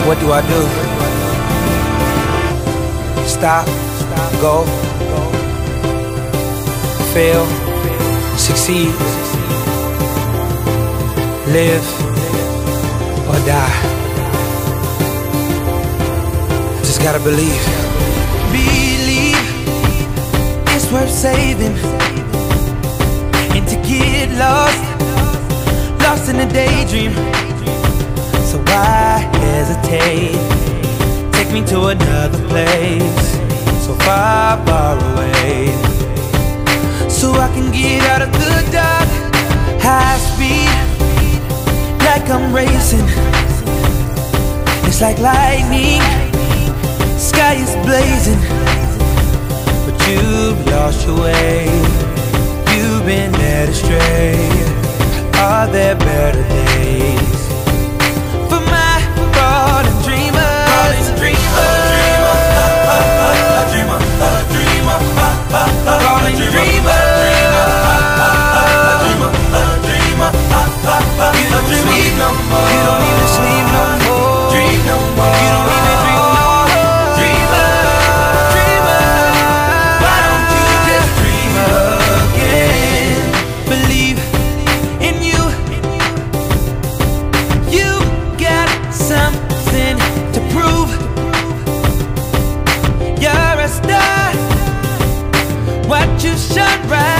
what do I do? Stop, go, fail, succeed, live or die. Just gotta believe. Believe it's worth saving, and to get lost in a daydream. So why hesitate? Take me to another place, so far, far away, so I can get out of the dark. High speed, like I'm racing. It's like lightning, sky is blazing, but you've lost your way. You've been led astray. Are there better days for my fallen dreamer? Fallen dreamer, a dreamer, a dreamer, fallen dreamer, a dreamer, a dreamer. You don't sleep no more. You don't even sleep no more. Dream no more. You don't even dream no more. Dreamer, dreamer, why don't you just dream again? Believe in you. You got something to prove. You're a star. Watch you shine bright.